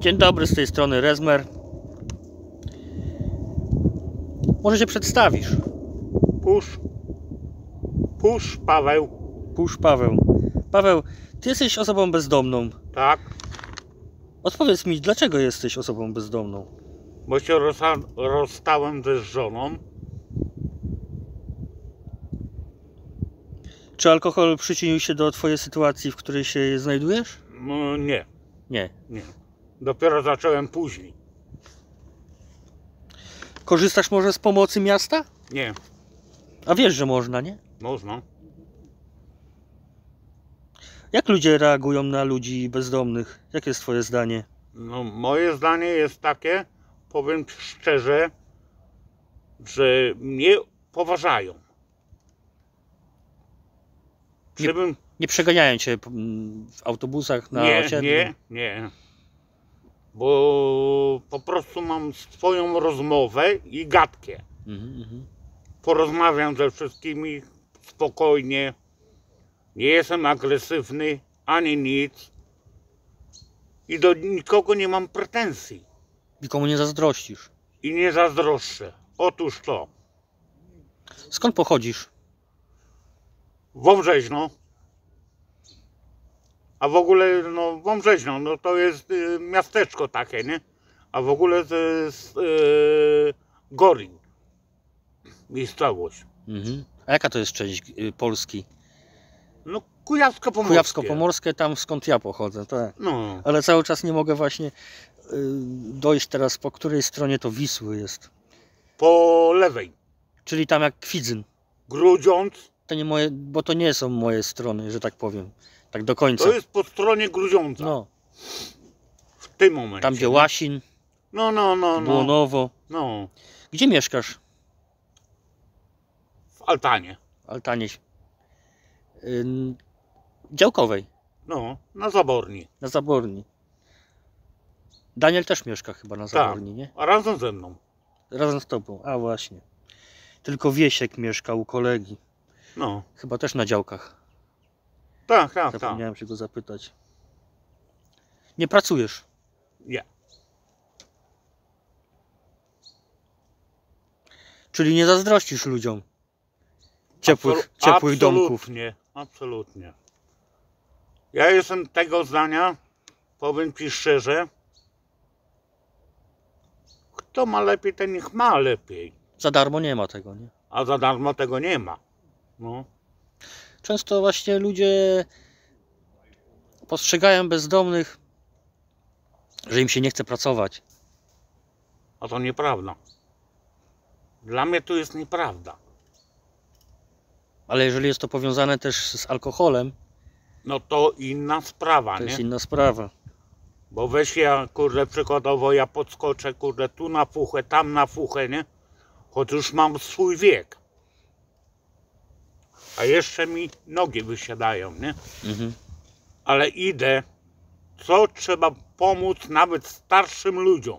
Dzień dobry, z tej strony Rezmer. Może się przedstawisz? Pusz Paweł. Pusz Paweł. Paweł, ty jesteś osobą bezdomną. Tak, Odpowiedz mi, dlaczego jesteś osobą bezdomną? bo się rozstałem ze żoną. Czy alkohol przyczynił się do twojej sytuacji, w której się znajdujesz? No, nie. Nie. Dopiero zacząłem później. Korzystasz może z pomocy miasta? Nie, A wiesz, że można, nie? można. Jak ludzie reagują na ludzi bezdomnych? Jakie jest twoje zdanie? No, moje zdanie jest takie, powiem szczerze, że mnie poważają. Nie przeganiają cię w autobusach na osiedlu? Nie. Bo po prostu mam swoją rozmowę i gadkę. Porozmawiam ze wszystkimi spokojnie. Nie jestem agresywny ani nic. I do nikogo nie mam pretensji. Nikomu nie zazdrościsz? I nie zazdroszczę. Otóż to. Skąd pochodzisz? Wąbrzeźno. A w ogóle, no Wąbrzeźno, no to jest miasteczko takie, nie? A w ogóle to jest Gorin. Miejscowość. A jaka to jest część Polski? No Kujawsko-Pomorskie. Kujawsko-Pomorskie, tam skąd ja pochodzę, tak. No. Ale cały czas nie mogę właśnie dojść teraz, po której stronie to Wisły jest. Po lewej. Czyli tam jak Kwidzyn. Grudziądz. To nie moje, bo to nie są moje strony, że tak powiem. Tak do końca. To jest po stronie Grudziądza. No. W tym momencie. Tam gdzie Łasin, Błonowo. No. Gdzie mieszkasz? W Altanie. Altanie. Działkowej. No, na Zaborni. Na Zaborni. Daniel też mieszka chyba na Zaborni, nie? A razem ze mną. Razem z tobą. A właśnie. Tylko Wiesiek mieszka u kolegi. No. Chyba też na działkach. Tak. Zapomniałem się go zapytać. Nie pracujesz? Nie. Czyli nie zazdrościsz ludziom ciepłych domków. Absolutnie. Ja jestem tego zdania, powiem ci szczerze, kto ma lepiej, ten niech ma lepiej. Za darmo nie ma tego, nie? A za darmo tego nie ma. No. Często właśnie ludzie postrzegają bezdomnych, że im się nie chce pracować. A to nieprawda. Dla mnie to jest nieprawda. Ale jeżeli jest to powiązane też z alkoholem, No to inna sprawa, to nie? jest inna sprawa. Bo weź ja, kurde, przykładowo ja podskoczę, kurde, tu na fuchę, tam na fuchę, nie? Choć już mam swój wiek. A jeszcze mi nogi wysiadają, nie? Ale idę, co trzeba pomóc nawet starszym ludziom.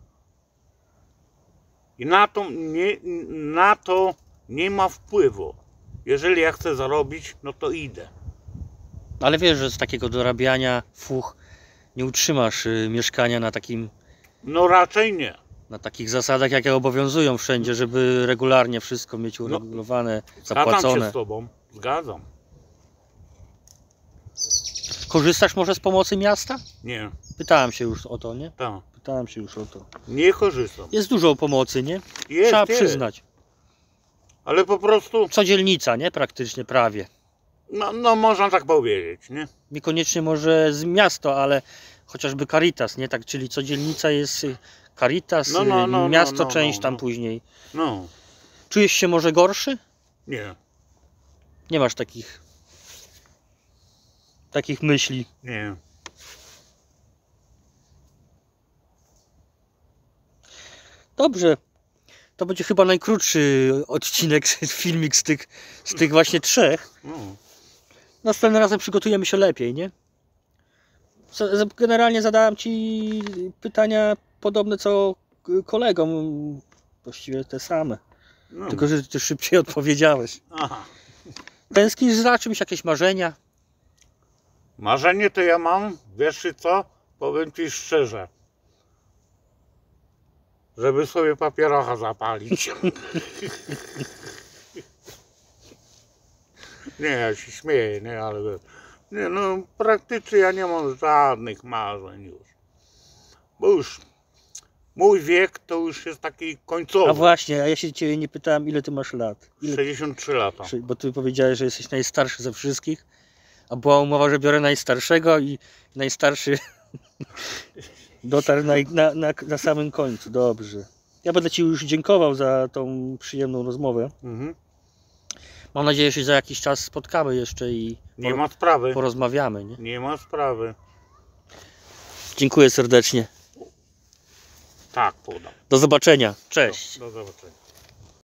I na to nie ma wpływu. Jeżeli ja chcę zarobić, no to idę. Ale wiesz, że z takiego dorabiania fuch nie utrzymasz mieszkania na takim... No raczej nie. Na takich zasadach, jakie obowiązują wszędzie, żeby regularnie wszystko mieć uregulowane, zapłacone. Zgadzam się z tobą. Zgadzam. Korzystasz może z pomocy miasta? Nie. Pytałem się już o to, nie? Tak. Pytałem się już o to. Nie korzystam. Jest dużo pomocy, nie? Jest, Trzeba jest. przyznać. Ale po prostu, Co dzielnica, nie? Praktycznie, prawie. no można tak powiedzieć, nie? Niekoniecznie może z miasto, ale chociażby Caritas, nie? Tak, czyli co dzielnica jest Caritas, miasto część tam później. No. Czujesz się może gorszy? Nie. Nie masz takich myśli. Nie. Dobrze. To będzie chyba najkrótszy odcinek, filmik z tych właśnie trzech. No. Następnym razem przygotujemy się lepiej, nie? Generalnie zadałem ci pytania podobne co kolegom. Właściwie te same. No. Tylko, że ty szybciej odpowiedziałeś. Aha. Tęsknisz za czymś? Jakieś marzenia? Marzenie to ja mam, wiesz co? Powiem ci szczerze. żeby sobie papierocha zapalić. Nie, ja się śmieję, nie, ale nie, no praktycznie ja nie mam żadnych marzeń już. Bo już mój wiek to już jest taki końcowy. A właśnie, a ja się ciebie nie pytałem, ile ty masz lat. 63 lata. Bo ty powiedziałeś, że jesteś najstarszy ze wszystkich, a była umowa, że biorę najstarszego i najstarszy dotarł na samym końcu. Dobrze. Ja będę ci już dziękował za tą przyjemną rozmowę. Mhm. Mam nadzieję, że się za jakiś czas spotkamy jeszcze i Nie ma sprawy. porozmawiamy. Nie? Nie ma sprawy. Dziękuję serdecznie. Tak, podam. Do zobaczenia. Cześć. Do zobaczenia.